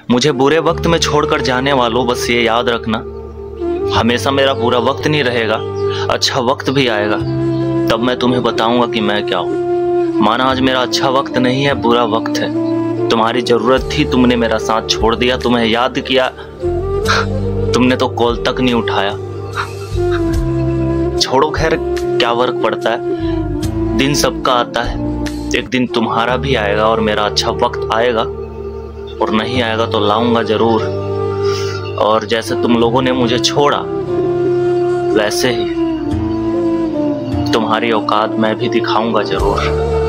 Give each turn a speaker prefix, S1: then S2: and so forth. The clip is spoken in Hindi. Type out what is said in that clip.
S1: मुझे बुरे वक्त में छोड़कर जाने वालों, बस ये याद रखना, हमेशा मेरा बुरा वक्त नहीं रहेगा, अच्छा वक्त भी आएगा, तब मैं तुम्हें बताऊंगा कि मैं क्या हूँ। माना आज मेरा अच्छा वक्त नहीं है, बुरा वक्त है, तुम्हारी जरूरत थी, तुमने मेरा साथ छोड़ दिया, तुम्हें याद किया, तुमने तो कॉल तक नहीं उठाया। छोड़ो, खैर क्या फर्क पड़ता है, दिन सबका आता है, एक दिन तुम्हारा भी आएगा और मेरा अच्छा वक्त आएगा, और नहीं आएगा तो लाऊंगा जरूर। और जैसे तुम लोगों ने मुझे छोड़ा, वैसे ही तुम्हारी औकात मैं भी दिखाऊंगा जरूर।